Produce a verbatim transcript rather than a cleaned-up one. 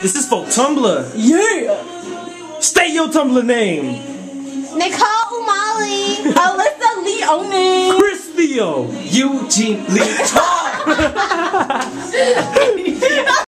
This is for Tumblr. Yeah. State your Tumblr name. Nicole Umali. Alyssa Leone. Chris Theo. Eugene Lee.